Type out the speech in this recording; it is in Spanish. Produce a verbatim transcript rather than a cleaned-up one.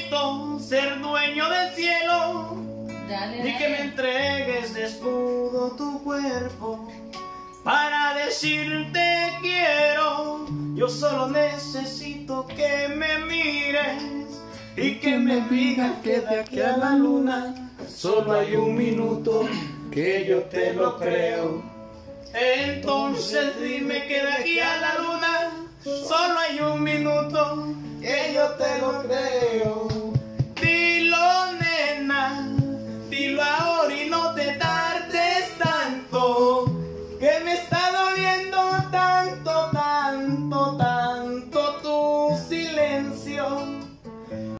necesito ser dueño del cielo, Dale, ni dale. que me entregues desnudo tu cuerpo para decirte quiero. Yo solo necesito que me mires y que me digas que de aquí a la luna solo hay un minuto, que yo te lo creo. Entonces dime que de aquí a la luna solo hay un minuto, que yo te lo creo.